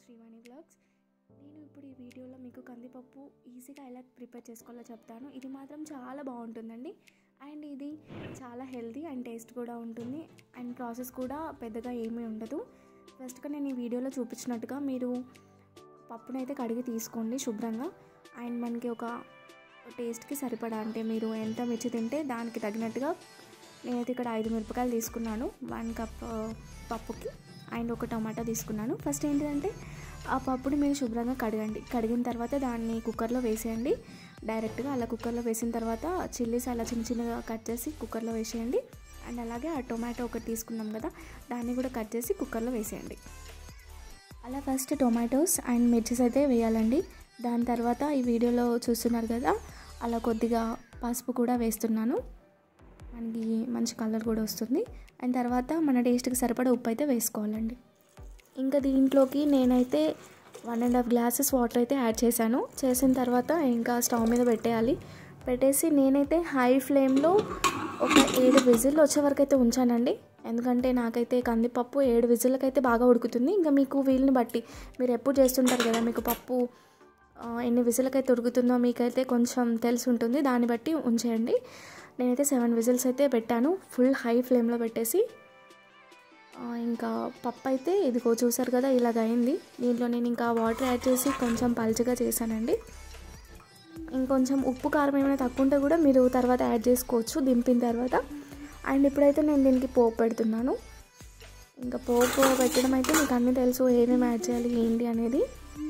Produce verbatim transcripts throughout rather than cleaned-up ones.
Srivani vlogs. నేను ఇప్పుడు ఈ వీడియోలో మీకు కందిపప్పు ఈజీగా ఎలా ప్రిపేర్ చేసుకోవాలో చెప్తాను. ఇది మాత్రం చాలా బాగుంటుందండి. అండ్ ఇది చాలా హెల్తీ అండ్ టేస్ట్ కూడా ఉంటుంది. అండ్ ప్రాసెస్ కూడా పెద్దగా ఏమీ ఉండదు. ఫస్ట్గా నేను ఈ వీడియోలో చూపించినట్టుగా మీరు పప్పునైతే కడిగి తీసుకోండి శుభ్రంగా. అండ్ మనకి ఒక టేస్ట్కి సరిపడా, అంటే మీరు ఎంత మిర్చి తింటే దానికి తగినట్టుగా నేనైతే ఇక్కడ ఐదు మిరపకాయలు తీసుకున్నాను వన్ కప్ పప్పుకి. అండ్ ఒక టమాటా తీసుకున్నాను. ఫస్ట్ ఏంటంటే ఆ పప్పుని మీరు శుభ్రంగా కడగండి. కడిగిన తర్వాత దాన్ని కుక్కర్లో వేసేయండి డైరెక్ట్గా. అలా కుక్కర్లో వేసిన తర్వాత చిల్లీస్ అలా చిన్న చిన్నగా కట్ చేసి కుక్కర్లో వేసేయండి. అండ్ అలాగే ఆ టొమాటో ఒకటి తీసుకున్నాం కదా, దాన్ని కూడా కట్ చేసి కుక్కర్లో వేసేయండి. అలా ఫస్ట్ టొమాటోస్ అండ్ మిర్చిస్ అయితే వేయాలండి. దాని తర్వాత ఈ వీడియోలో చూస్తున్నారు కదా, అలా కొద్దిగా పసుపు కూడా వేస్తున్నాను. మనకి మంచి కలర్ కూడా వస్తుంది. అండ్ తర్వాత మన టేస్ట్కి సరిపడా ఉప్పు అయితే వేసుకోవాలండి. ఇంకా దీంట్లోకి నేనైతే one and half glasses water అయితే యాడ్ చేశాను. చేసిన తర్వాత ఇంకా స్టవ్ మీద పెట్టేయాలి. పెట్టేసి నేనైతే హై ఫ్లేమ్లో ఒక ఏడు విజిల్ వచ్చే వరకు అయితే ఉంచానండి. ఎందుకంటే నాకైతే కందిపప్పు ఏడు విజిల్లకైతే బాగా ఉడుకుతుంది. ఇంకా మీకు వీలుని బట్టి, మీరు ఎప్పుడు చేస్తుంటారు కదా, మీకు పప్పు ఎన్ని విజిల్లకైతే ఉడుకుతుందో మీకైతే కొంచెం తెలిసి ఉంటుంది. దాన్ని బట్టి ఉంచేయండి. నేనైతే సెవెన్ విజిల్స్ అయితే పెట్టాను ఫుల్ హై ఫ్లేమ్లో పెట్టేసి. ఇంకా పప్పు అయితే ఇదిగో చూసారు కదా, ఇలాగ అయింది. దీంట్లో నేను ఇంకా వాటర్ యాడ్ చేసి కొంచెం పల్చగా చేశానండి. ఇంకొంచెం ఉప్పు కారం ఏమైనా తక్కువ ఉంటే కూడా మీరు తర్వాత యాడ్ చేసుకోవచ్చు దింపిన తర్వాత. అండ్ ఇప్పుడైతే నేను దీనికి పోపు పెడుతున్నాను. ఇంకా పోపు పెట్టడం అయితే మీకు అన్నీ తెలుసు, ఏమేమి యాడ్ చేయాలి ఏంటి అనేది.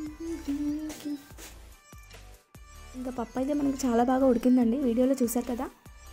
ఇంకా పప్పు అయితే మనకి చాలా బాగా ఉడికిందండి, వీడియోలో చూసారు కదా.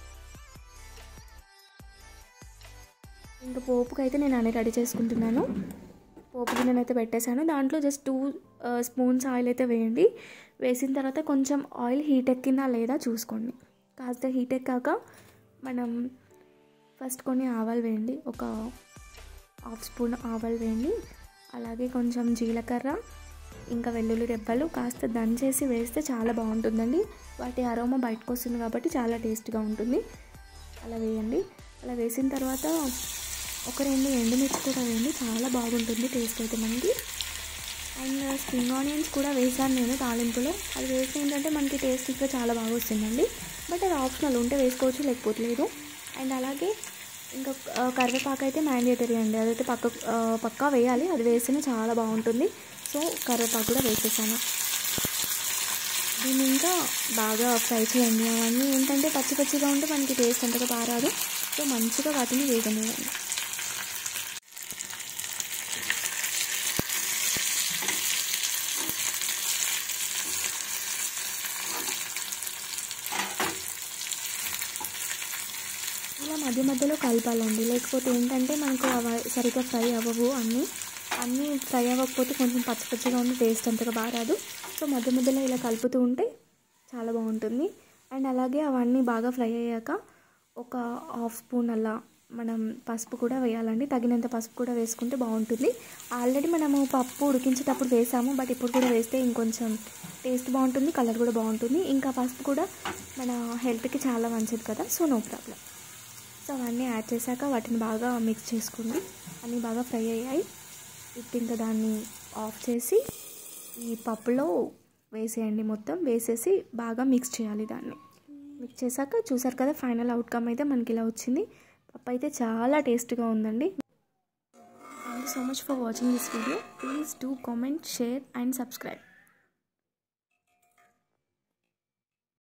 ఇంకా పోపుకి అయితే నేను అన్నీ రెడీ చేసుకుంటున్నాను. పోపు గిన్నెనైతే పెట్టేశాను. దాంట్లో జస్ట్ టూ స్పూన్స్ ఆయిల్ అయితే వేయండి. వేసిన తర్వాత కొంచెం ఆయిల్ హీట్ ఎక్కిందా లేదా చూసుకోండి. కాస్త హీట్ ఎక్కాక మనం ఫస్ట్ కొన్ని ఆవాలు వేయండి. ఒక హాఫ్ స్పూన్ ఆవాలు వేయండి. అలాగే కొంచెం జీలకర్ర, ఇంకా వెల్లుల్లి రెబ్బలు కాస్త దంచేసి వేస్తే చాలా బాగుంటుందండి. వాటి అరోమా బయటకు వస్తుంది కాబట్టి చాలా టేస్ట్గా ఉంటుంది. అలా వేయండి. అలా వేసిన తర్వాత ఒక రెండు ఎండుమిర్చి కూడా వేయండి, చాలా బాగుంటుంది టేస్ట్ అయితే మనకి. అండ్ స్ప్రింగ్ ఆనియన్స్ కూడా వేసాను నేను తాలింపులో. అది వేస్తే ఏంటంటే మనకి టేస్ట్ ఇంకా చాలా బాగా వస్తుందండి. బట్ అది ఆప్షనల్, ఉంటే వేసుకోవచ్చు లేకపోతే లేదు. అండ్ అలాగే ఇంకా కరివేపాకు అయితే మ్యాండేటరీ అండి, అదైతే పక్క పక్కా వేయాలి. అది వేస్తేనే చాలా బాగుంటుంది. సో కరివేపాకు కూడా వేసేసాను. దీన్ని ఇంకా బాగా ఫ్రై చేయండి. అవన్నీ ఏంటంటే పచ్చి పచ్చిగా ఉంటే మనకి టేస్ట్ అంతగా బారాదు. సో మంచిగా వాటిని వేగనివ్వండి. ఇలా మధ్య మధ్యలో కలపాలండి, లేకపోతే ఏంటంటే మనకు అవి సరిగ్గా ఫ్రై అవ్వవు. అన్నీ అన్నీ ఫ్రై అవ్వకపోతే కొంచెం పచ్చి పచ్చిగా ఉండి టేస్ట్ అంతగా బారాదు. సో మధ్య మధ్యలో ఇలా కలుపుతూ ఉంటే చాలా బాగుంటుంది. అండ్ అలాగే అవన్నీ బాగా ఫ్రై అయ్యాక ఒక హాఫ్ స్పూన్ అలా మనం పసుపు కూడా వేయాలండి. తగినంత పసుపు కూడా వేసుకుంటే బాగుంటుంది. ఆల్రెడీ మనము పప్పు ఉడికించేటప్పుడు వేసాము, బట్ ఇప్పుడు కూడా వేస్తే ఇంకొంచెం టేస్ట్ బాగుంటుంది, కలర్ కూడా బాగుంటుంది. ఇంకా పసుపు కూడా మన హెల్త్కి చాలా మంచిది కదా, సో నో ప్రాబ్లం. సో అవన్నీ యాడ్ చేశాక వాటిని బాగా మిక్స్ చేసుకోండి. అన్నీ బాగా ఫ్రై అయ్యాయి. ఇప్పుడు ఇంకా దాన్ని ఆఫ్ చేసి ఈ పప్పులో వేసేయండి. మొత్తం వేసేసి బాగా మిక్స్ చేయాలి. దాన్ని మిక్స్ చేశాక చూసారు కదా, ఫైనల్ అవుట్కమ్ అయితే మనకి ఇలా వచ్చింది. పప్పు అయితే చాలా టేస్ట్గా ఉందండి. Thank you so much for watching this video. Please do comment, share and subscribe.